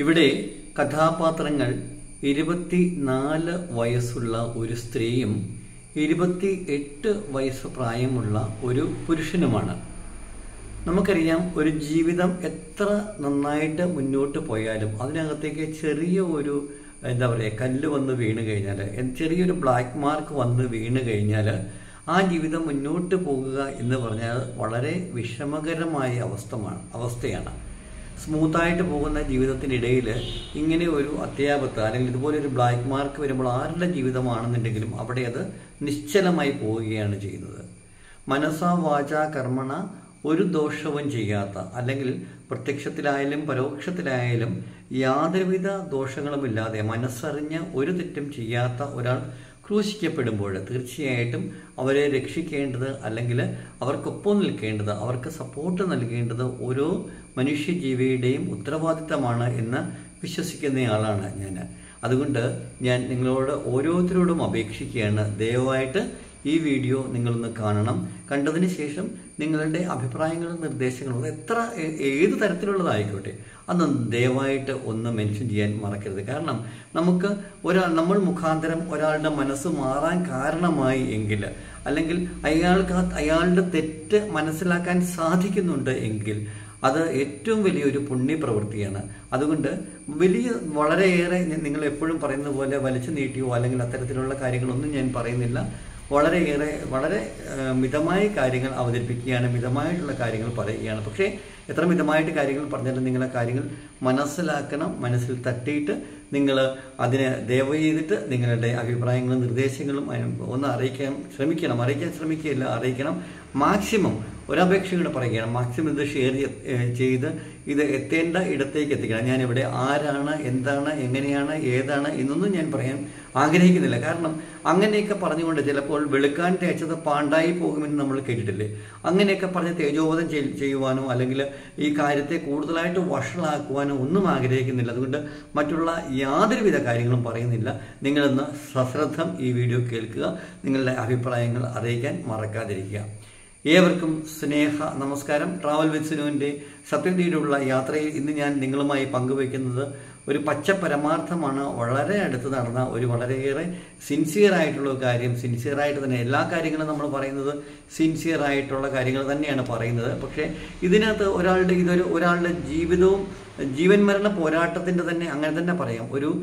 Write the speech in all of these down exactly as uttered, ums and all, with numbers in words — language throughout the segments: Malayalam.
ഇവിടെ കഥാപാത്രങ്ങൾ ഇരുപത്തി നാല് വയസ്സുള്ള ഒരു സ്ത്രീയും ഇരുപത്തി എട്ട് വയസ്സ് പ്രായമുള്ള ഒരു പുരുഷനുമാണ്. നമുക്കറിയാം, ഒരു ജീവിതം എത്ര നന്നായിട്ട് മുന്നോട്ട് പോയാലും അതിനകത്തേക്ക് ചെറിയ ഒരു എന്താ പറയുക കല്ല് വന്ന് വീണ് കഴിഞ്ഞാൽ, ചെറിയൊരു ബ്ലാക്ക് മാർക്ക് വന്ന് വീണ് കഴിഞ്ഞാൽ ആ ജീവിതം മുന്നോട്ട് പോകുക എന്ന് പറഞ്ഞാൽ വളരെ വിഷമകരമായ അവസ്ഥമാണ് അവസ്ഥയാണ് സ്മൂത്തായിട്ട് പോകുന്ന ജീവിതത്തിനിടയിൽ ഇങ്ങനെ ഒരു അത്യാപത്ത് അല്ലെങ്കിൽ ഇതുപോലെ ഒരു ബ്ലാക്ക് മാർക്ക് വരുമ്പോൾ ആരുടെ ജീവിതമാണെന്നുണ്ടെങ്കിലും അവിടെ അത് നിശ്ചലമായി പോവുകയാണ് ചെയ്യുന്നത്. മനസ്സാ വാച കർമ്മണ ഒരു ദോഷവും ചെയ്യാത്ത, അല്ലെങ്കിൽ പ്രത്യക്ഷത്തിലായാലും പരോക്ഷത്തിലായാലും യാതൊരുവിധ ദോഷങ്ങളുമില്ലാതെ മനസ്സറിഞ്ഞ് ഒരു തെറ്റും ചെയ്യാത്ത ഒരാൾ ക്രൂശിക്കപ്പെടുമ്പോൾ തീർച്ചയായിട്ടും അവരെ രക്ഷിക്കേണ്ടത്, അല്ലെങ്കിൽ അവർക്കൊപ്പം നിൽക്കേണ്ടത്, അവർക്ക് സപ്പോർട്ട് നൽകേണ്ടത് ഓരോ മനുഷ്യജീവിയുടെയും ഉത്തരവാദിത്തമാണ് എന്ന് വിശ്വസിക്കുന്നയാളാണ് ഞാൻ. അതുകൊണ്ട് ഞാൻ നിങ്ങളോട് ഓരോരുത്തരോടും അപേക്ഷിക്കുകയാണ്, ദയവായിട്ട് ഈ വീഡിയോ നിങ്ങളൊന്ന് കാണണം. കണ്ടതിന് ശേഷം നിങ്ങളുടെ അഭിപ്രായങ്ങളും നിർദ്ദേശങ്ങളും എത്ര ഏത് തരത്തിലുള്ളതായിക്കോട്ടെ അന്ന് ദയവായിട്ട് ഒന്ന് മെൻഷൻ ചെയ്യാൻ മറക്കരുത്. കാരണം നമുക്ക് ഒരാൾ നമ്മൾ മുഖാന്തരം ഒരാളുടെ മനസ്സ് മാറാൻ കാരണമായി എങ്കിൽ, അല്ലെങ്കിൽ അയാൾക്ക് അയാളുടെ തെറ്റ് മനസ്സിലാക്കാൻ സാധിക്കുന്നുണ്ട് എങ്കിൽ അത് ഏറ്റവും വലിയൊരു പുണ്യപ്രവൃത്തിയാണ്. അതുകൊണ്ട് വലിയ വളരെയേറെ നിങ്ങൾ എപ്പോഴും പറയുന്ന പോലെ വലിച്ചു നീട്ടിയോ അല്ലെങ്കിൽ അത്തരത്തിലുള്ള കാര്യങ്ങളൊന്നും ഞാൻ പറയുന്നില്ല. വളരെയേറെ വളരെ മിതമായ കാര്യങ്ങൾ അവതരിപ്പിക്കുകയാണ്, മിതമായിട്ടുള്ള കാര്യങ്ങൾ പറയുകയാണ്. പക്ഷേ എത്ര മിതമായിട്ട് കാര്യങ്ങൾ പറഞ്ഞാലും നിങ്ങളെ കാര്യങ്ങൾ മനസ്സിലാക്കണം. മനസ്സിൽ തട്ടിയിട്ട് നിങ്ങൾ അതിനെ ദയവ് ചെയ്തിട്ട് നിങ്ങളുടെ അഭിപ്രായങ്ങളും നിർദ്ദേശങ്ങളും ഒന്ന് അറിയിക്കാൻ ശ്രമിക്കണം. അറിയിക്കാൻ ശ്രമിക്കുകയില്ല, അറിയിക്കണം. മാക്സിമം ഒരപേക്ഷ കൂടെ പറയുകയാണ്, മാക്സിമം ഇത് ഷെയർ ചെയ്ത് ഇത് എത്തേണ്ട ഇടത്തേക്ക് എത്തിക്കണം. ഞാനിവിടെ ആരാണ്, എന്താണ്, എങ്ങനെയാണ്, ഏതാണ് എന്നൊന്നും ഞാൻ പറയാൻ ആഗ്രഹിക്കുന്നില്ല. കാരണം അങ്ങനെയൊക്കെ പറഞ്ഞുകൊണ്ട് ചിലപ്പോൾ വെളുക്കാൻ തേച്ചത് പാണ്ടായി പോകുമെന്ന് നമ്മൾ കേട്ടിട്ടില്ലേ? അങ്ങനെയൊക്കെ പറഞ്ഞ് തേജോവധം ചെയ്യുവാനോ അല്ലെങ്കിൽ ഈ കാര്യത്തെ കൂടുതലായിട്ട് വഷളാക്കുവാനോ ഒന്നും ആഗ്രഹിക്കുന്നില്ല. അതുകൊണ്ട് മറ്റുള്ള യാതൊരുവിധ കാര്യങ്ങളും പറയുന്നില്ല. നിങ്ങളൊന്ന് സശ്രദ്ധം ഈ വീഡിയോ കേൾക്കുക, നിങ്ങളുടെ അഭിപ്രായങ്ങൾ അറിയിക്കാൻ മറക്കാതിരിക്കുക. ഏവർക്കും സ്നേഹ നമസ്കാരം. ട്രാവൽ വിത്ത് സിനുവിൻ്റെ സത്യത്തിലുള്ള യാത്രയിൽ ഇന്ന് ഞാൻ നിങ്ങളുമായി പങ്കുവയ്ക്കുന്നത് ഒരു പച്ച പരമാർത്ഥമാണ്. വളരെ അടുത്ത് നടന്ന ഒരു വളരെയേറെ സിൻസിയർ ആയിട്ടുള്ള കാര്യം. സിൻസിയറായിട്ട് തന്നെ എല്ലാ കാര്യങ്ങളും നമ്മൾ പറയുന്നത് സിൻസിയർ ആയിട്ടുള്ള കാര്യങ്ങൾ തന്നെയാണ് പറയുന്നത്. പക്ഷേ ഇതിനകത്ത് ഒരാളുടെ ഇതൊരു ഒരാളുടെ ജീവിതവും ജീവൻ മരണ പോരാട്ടത്തിൻ്റെ തന്നെ അങ്ങനെ തന്നെ പറയാം. ഒരു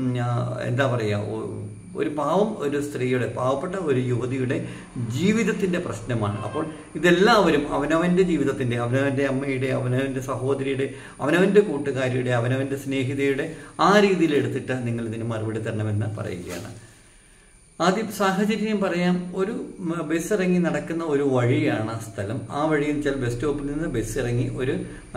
എന്താ പറയുക, ഒരു പാവം ഒരു സ്ത്രീയുടെ, പാവപ്പെട്ട ഒരു യുവതിയുടെ ജീവിതത്തിൻ്റെ പ്രശ്നമാണ്. അപ്പോൾ ഇതെല്ലാവരും അവനവൻ്റെ ജീവിതത്തിൻ്റെ, അവനവൻ്റെ അമ്മയുടെ, അവനവൻ്റെ സഹോദരിയുടെ, അവനവൻ്റെ കൂട്ടുകാരിയുടെ, അവനവൻ്റെ സ്നേഹിതയുടെ ആ രീതിയിൽ എടുത്തിട്ട് നിങ്ങൾ ഇതിന് മറുപടി തരണമെന്ന് പറയുകയാണ്. ആദ്യം സാഹചര്യം പറയാം. ഒരു ബസ് ഇറങ്ങി നടക്കുന്ന ഒരു വഴിയാണ് സ്ഥലം. ആ വഴിയിൽ വെച്ചാൽ ബസ് സ്റ്റോപ്പിൽ നിന്ന് ബസ് ഇറങ്ങി ഒരു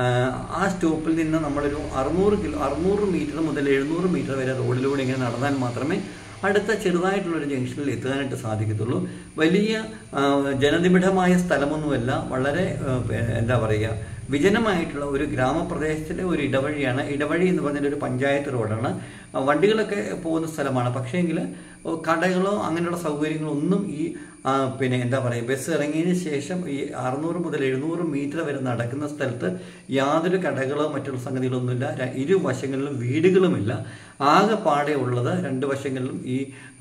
ആ സ്റ്റോപ്പിൽ നിന്ന് നമ്മളൊരു അറുന്നൂറ് കിലോ അറുന്നൂറ് മീറ്റർ മുതൽ എഴുന്നൂറ് മീറ്റർ വരെ റോഡിലൂടെ ഇങ്ങനെ നടന്നാൽ മാത്രമേ അടുത്ത ചെറുതായിട്ടുള്ളൊരു ജംഗ്ഷനിൽ എത്താനായിട്ട് സാധിക്കത്തുള്ളൂ. വലിയ ജനനിബിഡമായ സ്ഥലമൊന്നുമല്ല, വളരെ എന്താ പറയുക വിജനമായിട്ടുള്ള ഒരു ഗ്രാമപ്രദേശത്തിലെ ഒരു ഇടവഴിയാണ്. ഇടവഴി എന്ന് പറഞ്ഞാൽ ഒരു പഞ്ചായത്ത് റോഡാണ്. വണ്ടികളൊക്കെ പോകുന്ന സ്ഥലമാണ്. പക്ഷേങ്കിൽ കടകളോ അങ്ങനെയുള്ള സൗകര്യങ്ങളോ ഒന്നും ഈ പിന്നെ എന്താ പറയുക ബസ് ഇറങ്ങിയതിന് ശേഷം ഈ അറുന്നൂറ് മുതൽ എഴുന്നൂറ് മീറ്റർ വരെ നടക്കുന്ന സ്ഥലത്ത് യാതൊരു കടകളോ മറ്റുള്ള സംഗതികളൊന്നുമില്ല. ഇരുവശങ്ങളിലും വീടുകളുമില്ല. ആകെ പാടെ ഉള്ളത് രണ്ട് വശങ്ങളിലും ഈ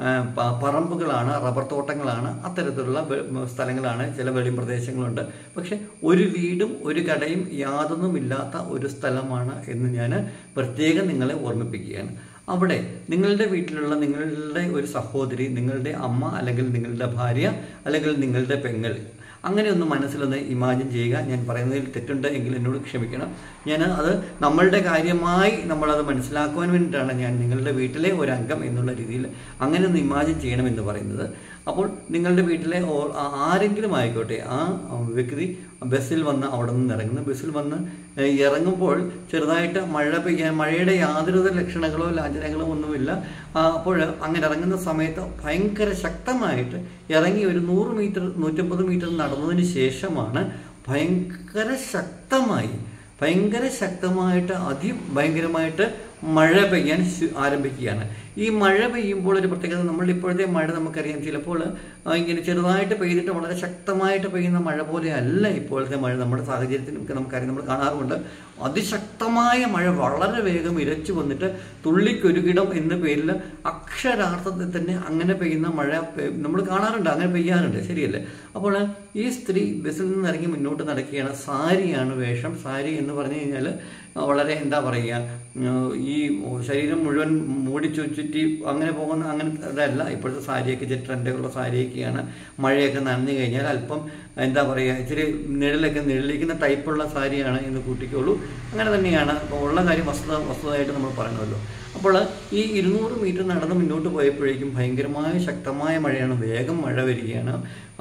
പറമ്പുകളാണ്, റബ്ബർ തോട്ടങ്ങളാണ്, അത്തരത്തിലുള്ള സ്ഥലങ്ങളാണ്. ചില വെളി പ്രദേശങ്ങളുണ്ട്. പക്ഷെ ഒരു വീടും ഒരു കടയും യാതൊന്നുമില്ലാത്ത ഒരു സ്ഥലമാണ് എന്ന് ഞാൻ പ്രത്യേകം നിങ്ങളെ ഓർമ്മിപ്പിക്കുകയാണ്. അവിടെ നിങ്ങളുടെ വീട്ടിലുള്ള നിങ്ങളുടെ ഒരു സഹോദരി, നിങ്ങളുടെ അമ്മ, അല്ലെങ്കിൽ നിങ്ങളുടെ ഭാര്യ, അല്ലെങ്കിൽ നിങ്ങളുടെ പെങ്ങൾ, അങ്ങനെ ഒന്ന് മനസ്സിലൊന്ന് ഇമാജിൻ ചെയ്യുക. ഞാൻ പറയുന്നതിൽ തെറ്റുണ്ട് എങ്കിൽ എന്നോട് ക്ഷമിക്കണം. ഞാൻ അത് നമ്മളുടെ കാര്യമായി നമ്മളത് മനസ്സിലാക്കുവാൻ വേണ്ടിയിട്ടാണ് ഞാൻ നിങ്ങളുടെ വീട്ടിലെ ഒരംഗം എന്നുള്ള രീതിയിൽ അങ്ങനെ ഒന്ന് ഇമാജിൻ ചെയ്യണമെന്ന് പറയുന്നത്. അപ്പോൾ നിങ്ങളുടെ വീട്ടിലെ ആരെങ്കിലും ആയിക്കോട്ടെ, ആ വ്യക്തി ബസ്സിൽ വന്ന് അവിടെ നിന്ന് ഇറങ്ങുന്നു. ബസ്സിൽ വന്ന് ഇറങ്ങുമ്പോൾ ചെറുതായിട്ട് മഴ പെയ്യാൻ, മഴയുടെ യാതൊരു ലക്ഷണങ്ങളോ ലാഞ്ചനകളോ ഒന്നുമില്ല. അപ്പോൾ അങ്ങനെ ഇറങ്ങുന്ന സമയത്ത് ഭയങ്കര ശക്തമായിട്ട് ഇറങ്ങി ഒരു നൂറ് മീറ്റർ നൂറ്റമ്പത് മീറ്റർ നടന്നതിന് ശേഷമാണ് ഭയങ്കര ശക്തമായി ഭയങ്കര ശക്തമായിട്ട് അതിഭയങ്കരമായിട്ട് മഴ പെയ്യാൻ ആരംഭിക്കുകയാണ്. ഈ മഴ പെയ്യുമ്പോൾ ഒരു പ്രത്യേകത, നമ്മളുടെ ഇപ്പോഴത്തെ മഴ നമുക്കറിയാം, ചിലപ്പോൾ ഇങ്ങനെ ചെറുതായിട്ട് പെയ്തിട്ട് വളരെ ശക്തമായിട്ട് പെയ്യുന്ന മഴ പോലെ അല്ല ഇപ്പോഴത്തെ മഴ. നമ്മുടെ സാഹചര്യത്തിനൊക്കെ നമുക്കറിയാം, നമ്മൾ കാണാറുണ്ട് അതിശക്തമായ മഴ വളരെ വേഗം ഇരച്ചു വന്നിട്ട് തുള്ളിക്കൊരുകിടം എന്ന പേരിൽ അക്ഷരാർത്ഥത്തിൽ തന്നെ അങ്ങനെ പെയ്യുന്ന മഴ നമ്മൾ കാണാറുണ്ട്, അങ്ങനെ പെയ്യാറുണ്ട്, ശരിയല്ലേ? അപ്പോൾ ഈ സ്ത്രീ ബസ്സിൽ നിന്ന് ഇറങ്ങി മുന്നോട്ട് നടക്കുകയാണ്. സാരിയാണ് വേഷം. സാരി എന്ന് പറഞ്ഞു കഴിഞ്ഞാൽ വളരെ എന്താ പറയുക, ഈ ശരീരം മുഴുവൻ മൂടി ചുറ്റി അങ്ങനെ പോകുന്ന അങ്ങനെ അതല്ല. ഇപ്പോഴത്തെ സാരിയൊക്കെ ട്രെൻഡുള്ള സാരിയൊക്കെയാണ്. മഴയൊക്കെ നനഞ്ഞു കഴിഞ്ഞാൽ അല്പം എന്താ പറയുക, ഇച്ചിരി നിഴലൊക്കെ നിഴലിക്കുന്ന ടൈപ്പുള്ള സാരിയാണ് എന്ന് കൂട്ടിക്കോളൂ. അങ്ങനെ തന്നെയാണ് ഉള്ള കാര്യം, വസ്തുത വസ്തുതയായിട്ട് നമ്മൾ പറയണമല്ലോ. അപ്പോൾ ഈ ഇരുന്നൂറ് മീറ്റർ നടന്ന് മുന്നോട്ട് പോയപ്പോഴേക്കും ഭയങ്കരമായ ശക്തമായ മഴയാണ്, വേഗം മഴ വരികയാണ്.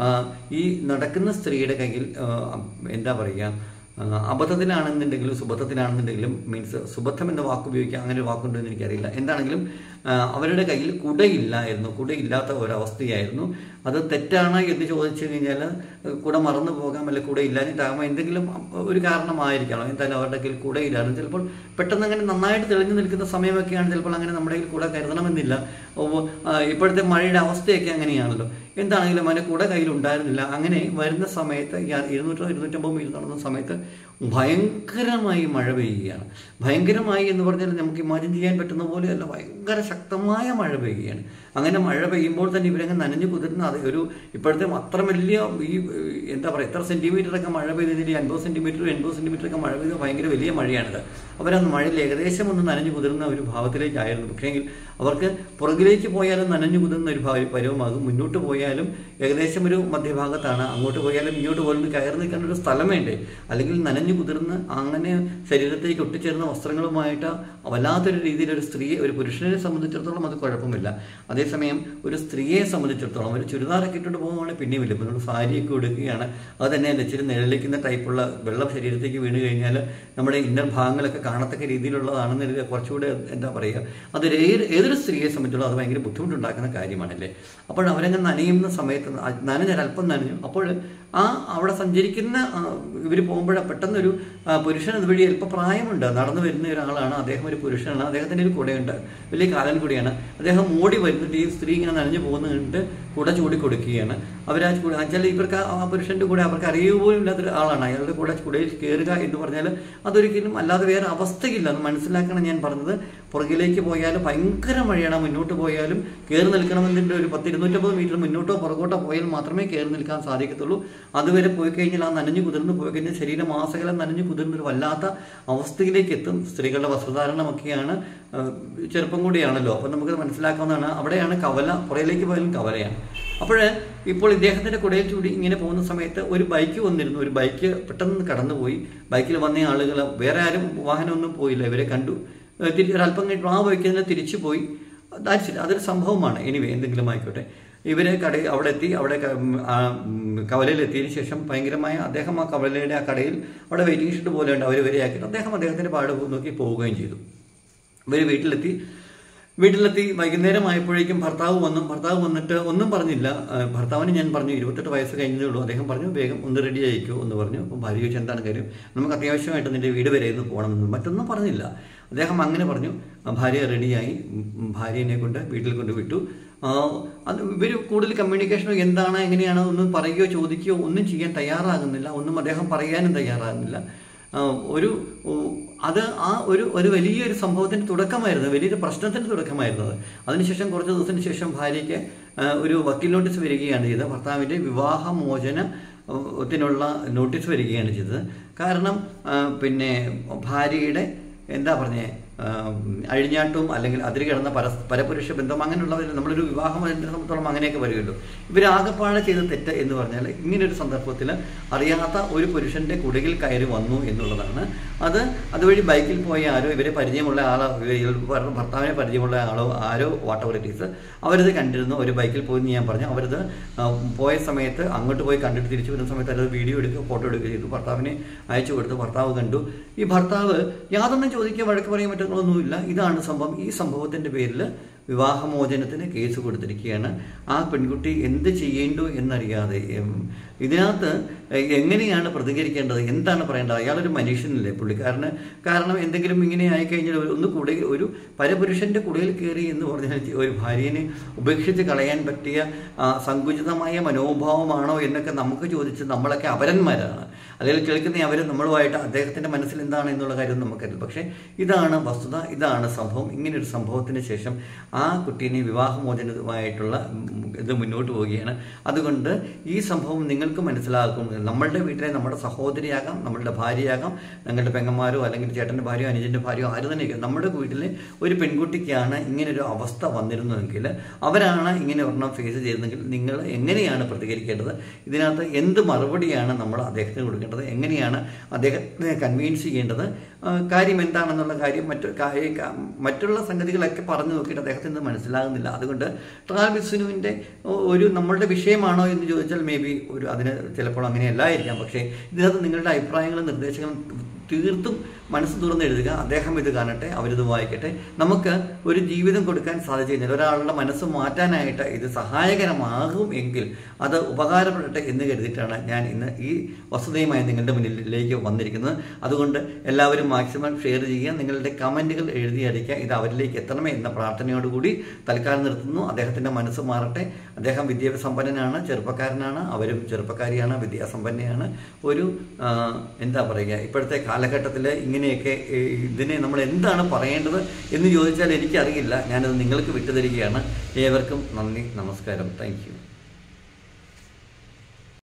ഈ നടക്കുന്ന സ്ത്രീയുടെ കയ്യിൽ എന്താ പറയുക, അബദ്ധത്തിലാണെന്നുണ്ടെങ്കിലും സുബദ്ധത്തിലാണെന്നുണ്ടെങ്കിലും, മീൻസ് സുബദ്ധം എന്ന വാക്ക് ഉപയോഗിക്കുക, അങ്ങനെ ഒരു വാക്കുണ്ടോ എന്ന് എനിക്കറിയില്ല. എന്താണെങ്കിലും അവരുടെ കയ്യിൽ കുടയില്ലായിരുന്നു, കുടയില്ലാത്ത ഒരവസ്ഥയായിരുന്നു. അത് തെറ്റാണ് എന്ന് ചോദിച്ചു കഴിഞ്ഞാൽ കുട മറന്നു പോകാം, അല്ലെങ്കിൽ കുട ഇല്ലാഞ്ഞിട്ടാകുമ്പോൾ എന്തെങ്കിലും ഒരു കാരണമായിരിക്കണം. എന്തായാലും അവരുടെ കയ്യിൽ കുടയില്ലായിരുന്നു. ചിലപ്പോൾ പെട്ടെന്ന് അങ്ങനെ നന്നായിട്ട് തെളിഞ്ഞു നിൽക്കുന്ന സമയമൊക്കെയാണ്, ചിലപ്പോൾ അങ്ങനെ നമ്മുടെ കയ്യിൽ കുട കരുതണമെന്നില്ല. ഇപ്പോഴത്തെ മഴയുടെ അവസ്ഥയൊക്കെ അങ്ങനെയാണല്ലോ. എന്താണെങ്കിലും അവൻ്റെ കുട കയ്യിലുണ്ടായിരുന്നില്ല. അങ്ങനെ വരുന്ന സമയത്ത് ഇരുന്നൂറ്റോ ഇരുന്നൂറ്റമ്പത് മീറ്റർ നടന്ന സമയത്ത് ഭയങ്കരമായി മഴ പെയ്യുകയാണ്. ഭയങ്കരമായി എന്ന് പറഞ്ഞാൽ നമുക്ക് ഇമാജിൻ ചെയ്യാൻ പറ്റുന്ന പോലെയല്ല, ഭയങ്കര ശക്തമായ മഴ പെയ്യുകയാണ്. അങ്ങനെ മഴ പെയ്യുമ്പോൾ തന്നെ ഇവരങ്ങ് നനഞ്ഞു കുതിർന്ന അത് ഒരു ഇപ്പോഴത്തെ അത്ര വലിയ ഈ എന്താ പറയുക, എത്ര സെൻറ്റിമീറ്ററൊക്കെ മഴ പെയ്തതിൽ അൻപത് സെൻറ്റിമീറ്റർ എൺപത് സെൻറ്റിമീറ്ററൊക്കെ മഴ പെയ്ത ഭയങ്കര വലിയ മഴയാണിത്. അവരന്ന് മഴയിൽ ഏകദേശം ഒന്ന് നനഞ്ഞു കുതിർന്ന ഒരു ഭാവത്തിലേക്കായിരുന്നു. പക്ഷേങ്കിൽ അവർക്ക് പുറകിലേക്ക് പോയാലും നനഞ്ഞു കുതിർന്ന ഒരു ഭാവ പരുവമാകും, മുന്നോട്ട് പോയാലും ഏകദേശം ഒരു മധ്യഭാഗത്താണ്, അങ്ങോട്ട് പോയാലും ഇങ്ങോട്ട് പോലും കയറി നിൽക്കാൻ ഒരു സ്ഥലം വേണ്ടേ. അല്ലെങ്കിൽ നനഞ്ഞു കുതിർന്ന് അങ്ങനെ ശരീരത്തേക്ക് ഒട്ടിച്ചേർന്ന വസ്ത്രങ്ങളുമായിട്ട് വല്ലാത്തൊരു രീതിയിൽ ഒരു സ്ത്രീയെ, ഒരു പുരുഷനെ സംബന്ധിച്ചിടത്തോളം അത് കുഴപ്പമില്ല. അതേസമയം ഒരു സ്ത്രീയെ സംബന്ധിച്ചിടത്തോളം ഒരു ചുരിദാറൊക്കെ ഇട്ടിട്ട് പോകുകയാണെങ്കിൽ പിന്നെയും ഇല്ല. നമ്മൾ സാരിയൊക്കെ ഉടുക്കുകയാണ്, അത് തന്നെ ഇച്ചിരി നിഴലിക്കുന്ന ടൈപ്പുള്ള വെള്ളം ശരീരത്തേക്ക് വീണ് കഴിഞ്ഞാൽ നമ്മുടെ ഇന്നർ ഭാഗങ്ങളൊക്കെ കാണത്തക്ക രീതിയിലുള്ളതാണെന്ന് കുറച്ചുകൂടെ എന്താ പറയുക, അത് ഏതൊരു സ്ത്രീയെ സംബന്ധിച്ചുള്ള അത് ഭയങ്കര ബുദ്ധിമുട്ടുണ്ടാക്കുന്ന കാര്യമാണല്ലേ. അപ്പോൾ അവരങ്ങ് നനയുന്ന സമയത്ത് നനഞ്ഞാൽ അല്പം നനഞ്ഞു. അപ്പോൾ ആ അവിടെ സഞ്ചരിക്കുന്ന ഇവർ പോകുമ്പോൾ പെട്ടെന്നൊരു പുരുഷൻ അതുവഴി അല്പം പ്രായമുണ്ട്, നടന്നു വരുന്ന ഒരാളാണ്. അദ്ദേഹം ഒരു പുരുഷനാണ്, അദ്ദേഹത്തിൻ്റെ ഒരു കുടയുണ്ട്, വലിയ കാലൻ കുടിയാണ്. അദ്ദേഹം ഓടി വരുന്നിട്ട് ഈ സ്ത്രീ ഇങ്ങനെ നനഞ്ഞു പോകുന്നുണ്ട് കുട ചൂടി കൊടുക്കുകയാണ്. അവർ ആ കുട വെച്ചാൽ ഇവർക്ക് ആ പുരുഷൻ്റെ കൂടെ അവർക്ക് അറിയുക പോലും ഇല്ലാത്തൊരു ആളാണ്. അയാളുടെ കൂടെ കുടയിൽ കയറുക എന്ന് പറഞ്ഞാൽ അതൊരിക്കലും അല്ലാതെ വേറെ അവസ്ഥയില്ല, അത് മനസ്സിലാക്കണം. ഞാൻ പറഞ്ഞത് പുറകിലേക്ക് പോയാലും ഭയങ്കര മഴയാണ്, മുന്നോട്ട് പോയാലും കയറി നിൽക്കണമെന്നതിൻ്റെ ഒരു പത്ത് ഇരുന്നൂറ്റമ്പത് മീറ്റർ മുന്നോട്ടോ പുറകോട്ടോ പോയാൽ മാത്രമേ കയറി നിൽക്കാൻ സാധിക്കത്തുള്ളൂ. അതുവരെ പോയി കഴിഞ്ഞാൽ ആ നനഞ്ഞു കുതിർന്ന് പോയി കഴിഞ്ഞാൽ ശരീരം മാസകലം നനഞ്ഞു കുതിർന്നൊരു വല്ലാത്ത അവസ്ഥയിലേക്ക് എത്തും. സ്ത്രീകളുടെ വസ്ത്രധാരണമൊക്കെയാണ്, ചെറുപ്പം കൂടിയാണല്ലോ, അപ്പോൾ നമുക്ക് മനസ്സിലാക്കാവുന്നതാണ്. അവിടെയാണ് കവല, പുറയിലേക്ക് പോയാലും കവലയാണ്. അപ്പോൾ ഇപ്പോൾ ഇദ്ദേഹത്തിൻ്റെ കുടയിൽ ചൂടി ഇങ്ങനെ പോകുന്ന സമയത്ത് ഒരു ബൈക്ക് വന്നിരുന്നു. ഒരു ബൈക്ക് പെട്ടെന്ന് കടന്നുപോയി. ബൈക്കിൽ വന്ന ആളുകൾ വേറെ ആരും വാഹനമൊന്നും പോയില്ല, ഇവരെ കണ്ടു. ഒരല്പം കഴിഞ്ഞ് ആ ബൈക്കിൽ നിന്ന് തിരിച്ചു പോയി. അതൊരു സംഭവമാണ്. എനിവേ എന്തെങ്കിലും ആയിക്കോട്ടെ. ഇവരെ കട അവിടെ എത്തി. അവിടെ കവലയിലെത്തിയതിനു ശേഷം ഭയങ്കരമായ അദ്ദേഹം ആ കവലയുടെ ആ കടയിൽ അവിടെ വെയിറ്റിംഗ് ഷെഡ് പോലെ ഉണ്ട്, അവർ വരെയാക്കിയിട്ട് അദ്ദേഹം അദ്ദേഹത്തിൻ്റെ പാട് നോക്കി പോവുകയും ചെയ്തു. ഇവർ വീട്ടിലെത്തി. വീട്ടിലെത്തി വൈകുന്നേരം ആയപ്പോഴേക്കും ഭർത്താവ് വന്നു. ഭർത്താവ് വന്നിട്ട് ഒന്നും പറഞ്ഞില്ല. ഭർത്താവിന് ഞാൻ പറഞ്ഞു ഇരുപത്തെട്ട് വയസ്സ് കഴിഞ്ഞതേ ഉള്ളൂ. അദ്ദേഹം പറഞ്ഞു വേഗം ഒന്ന് റെഡി ആയിക്കോ എന്ന് പറഞ്ഞു. അപ്പം ഭാര്യ ചോദിച്ചു എന്താണ് കാര്യം, നമുക്ക് അത്യാവശ്യമായിട്ട് നിൻ്റെ വീട് വരെ ഒന്ന് പോകണമെന്ന്. മറ്റൊന്നും പറഞ്ഞില്ല. അദ്ദേഹം അങ്ങനെ പറഞ്ഞു. ഭാര്യ റെഡിയായി. ഭാര്യനെ കൊണ്ട് വീട്ടിൽ കൊണ്ട് വിട്ടു. അത് ഇവർ കൂടുതൽ കമ്മ്യൂണിക്കേഷനോ എന്താണ് എങ്ങനെയാണോ ഒന്നും പറയുകയോ ചോദിക്കുകയോ ഒന്നും ചെയ്യാൻ തയ്യാറാകുന്നില്ല. ഒന്നും അദ്ദേഹം പറയാനും തയ്യാറാകുന്നില്ല. ഒരു അത് ആ ഒരു ഒരു വലിയൊരു സംഭവത്തിൻ്റെ തുടക്കമായിരുന്നു, വലിയൊരു പ്രശ്നത്തിൻ്റെ തുടക്കമായിരുന്നത്. അതിനുശേഷം കുറച്ച് ദിവസത്തിന് ശേഷം ഭാര്യയ്ക്ക് ഒരു വക്കീൽ നോട്ടീസ് വരികയാണ് ചെയ്തത്. ഭർത്താവിൻ്റെ വിവാഹമോചനത്തിനുള്ള നോട്ടീസ് വരികയാണ് ചെയ്തത്. കാരണം പിന്നെ ഭാര്യയുടെ എന്താ പറഞ്ഞേ അഴിഞ്ഞാട്ടവും അല്ലെങ്കിൽ അതിൽ കിടന്ന പര പരപുരുഷ ബന്ധം അങ്ങനെയുള്ളവർ നമ്മളൊരു വിവാഹമോചനത്തെ സംബന്ധിച്ചോളം അങ്ങനെയൊക്കെ വരുമല്ലോ. ഇവരാകെപ്പാടെ ചെയ്ത തെറ്റ് എന്ന് പറഞ്ഞാൽ ഇങ്ങനൊരു സന്ദർഭത്തിൽ അറിയാത്ത ഒരു പുരുഷൻ്റെ കുടകിൽ കയറി വന്നു എന്നുള്ളതാണ്. അത് അതുവഴി ബൈക്കിൽ പോയ ആരോ, ഇവരെ പരിചയമുള്ള ആളോ, ഭർത്താവിനെ പരിചയമുള്ള ആളോ ആരോ വാട്ടർ ഇറ്റീസ് അവരത് കണ്ടിരുന്നു. ഒരു ബൈക്കിൽ പോയി ഞാൻ പറഞ്ഞു. അവരത് പോയ സമയത്ത് അങ്ങോട്ട് പോയി കണ്ടിട്ട് തിരിച്ചു വരുന്ന സമയത്ത് അവരത് വീഡിയോ എടുക്കുക, ഫോട്ടോ എടുക്കുക ചെയ്തു. ഭർത്താവിനെ അയച്ചു കൊടുത്തു. ഭർത്താവ് കണ്ടു. ഈ ഭർത്താവ് യാതൊന്നും ചോദിക്കുക വഴക്ക് പറയാൻ പറ്റുന്നൊന്നുമില്ല. ഇതാണ് സംഭവം. ഈ സംഭവത്തിൻ്റെ പേരിൽ വിവാഹമോചനത്തിന് കേസ് കൊടുത്തിരിക്കുകയാണ്. ആ പെൺകുട്ടി എന്ത് ചെയ്യേണ്ടു എന്നറിയാതെ ഇതിനകത്ത് എങ്ങനെയാണ് പ്രതികരിക്കേണ്ടത്, എന്താണ് പറയേണ്ടത്? അയാളൊരു മനുഷ്യനല്ലേ പുള്ളിക്കാരന്. കാരണം എന്തെങ്കിലും ഇങ്ങനെ ആയിക്കഴിഞ്ഞാൽ ഒന്ന് കൂടെ ഒരു പരപുരുഷൻ്റെ കുടയിൽ കയറി എന്ന് പറഞ്ഞാൽ ഒരു ഭാര്യനെ ഉപേക്ഷിച്ച് കളയാൻ പറ്റിയ സങ്കുചിതമായ മനോഭാവമാണോ എന്നൊക്കെ നമുക്ക് ചോദിച്ച് നമ്മളൊക്കെ അപരന്മാരാണ്. അല്ലെങ്കിൽ കേൾക്കുന്ന അവർ നമ്മളുമായിട്ട് അദ്ദേഹത്തിൻ്റെ മനസ്സിൽ എന്താണ് എന്നുള്ള കാര്യം നമുക്കറിയില്ല. പക്ഷേ ഇതാണ് വസ്തുത, ഇതാണ് സംഭവം. ഇങ്ങനൊരു സംഭവത്തിന് ശേഷം ആ കുട്ടീനെ വിവാഹമോചനമായിട്ടുള്ള ഇത് മുന്നോട്ട് പോവുകയാണ്. അതുകൊണ്ട് ഈ സംഭവം നിങ്ങൾക്ക് മനസ്സിലാക്കും. നമ്മളുടെ വീട്ടിലെ നമ്മുടെ സഹോദരിയാകാം, നമ്മളുടെ ഭാര്യയാകാം, ഞങ്ങളുടെ പെങ്ങന്മാരോ അല്ലെങ്കിൽ ചേട്ടൻ്റെ ഭാര്യയോ അനുജൻ്റെ ഭാര്യയോ ആര് തന്നെയൊക്കെ നമ്മുടെ വീട്ടിലെ ഒരു പെൺകുട്ടിക്കാണ് ഇങ്ങനൊരു അവസ്ഥ വന്നിരുന്നതെങ്കിൽ, അവരാണ് ഇങ്ങനെ ഒരെണ്ണം ഫേസ് ചെയ്തതെങ്കിൽ നിങ്ങൾ എങ്ങനെയാണ് പ്രതികരിക്കേണ്ടത്? ഇതിനകത്ത് എന്ത് മറുപടിയാണ് നമ്മൾ അദ്ദേഹത്തിന് കൊടുക്കേണ്ടത്? എങ്ങനെയാണ് അദ്ദേഹത്തെ കൺവിൻസ് ചെയ്യേണ്ടത്? കാര്യം എന്താണെന്നുള്ള കാര്യം മറ്റു മറ്റുള്ള സംഗതികളൊക്കെ പറഞ്ഞു നോക്കിയിട്ട് അദ്ദേഹത്തിന് മനസ്സിലാകുന്നില്ല. അതുകൊണ്ട് ട്രാവൽ സുനുവിൻ്റെ ഒരു നമ്മളുടെ വിഷയമാണോ എന്ന് ചോദിച്ചാൽ മേ ബി ഒരു അതിന് ചിലപ്പോൾ അങ്ങനെയല്ലായിരിക്കാം. പക്ഷേ ഇതിനകത്ത് നിങ്ങളുടെ അഭിപ്രായങ്ങളും നിർദ്ദേശങ്ങളും തീർത്തും മനസ്സ് തുറന്ന് എഴുതുക. അദ്ദേഹം ഇത് കാണട്ടെ, അവരിത് വായിക്കട്ടെ. നമുക്ക് ഒരു ജീവിതം കൊടുക്കാൻ സാധിച്ചു കഴിഞ്ഞാൽ, ഒരാളുടെ മനസ്സ് മാറ്റാനായിട്ട് ഇത് സഹായകരമാകും എങ്കിൽ അത് ഉപകാരപ്പെടട്ടെ എന്ന് കരുതിയിട്ടാണ് ഞാൻ ഇന്ന് ഈ വസ്തുതയുമായി നിങ്ങളുടെ മുന്നിലേക്ക് വന്നിരിക്കുന്നത്. അതുകൊണ്ട് എല്ലാവരും മാക്സിമം ഷെയർ ചെയ്യുക, നിങ്ങളുടെ കമൻറ്റുകൾ എഴുതി അടിക്കുക. ഇത് അവരിലേക്ക് എത്തണമേ എന്ന പ്രാർത്ഥനയോടുകൂടി തൽക്കാലം നിർത്തുന്നു. അദ്ദേഹത്തിൻ്റെ മനസ്സ് മാറട്ടെ. അദ്ദേഹം വിദ്യാസമ്പന്നനാണ്, ചെറുപ്പക്കാരനാണ്, അവരും ചെറുപ്പക്കാരിയാണ്, വിദ്യാസമ്പന്നയാണ്. ഒരു എന്താ പറയുക, ഇപ്പോഴത്തെ കാലഘട്ടത്തിൽ ഇങ്ങനെയൊക്കെ ഇതിനെ നമ്മൾ എന്താണ് പറയേണ്ടത് എന്ന് ചോദിച്ചാൽ എനിക്കറിയില്ല. ഞാനത് നിങ്ങൾക്ക് വിട്ടുതരികയാണ്. ഏവർക്കും നന്ദി, നമസ്കാരം, താങ്ക് യു.